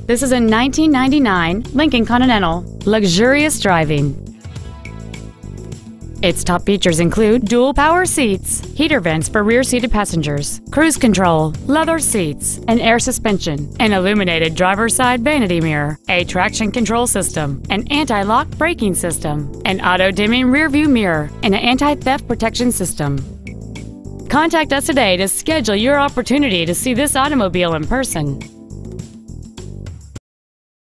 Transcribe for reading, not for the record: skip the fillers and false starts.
This is a 1999 Lincoln Continental. Luxurious driving. Its top features include dual power seats, heater vents for rear-seated passengers, cruise control, leather seats, an air suspension, an illuminated driver's side vanity mirror, a traction control system, an anti-lock braking system, an auto-dimming rear-view mirror, and an anti-theft protection system. Contact us today to schedule your opportunity to see this automobile in person.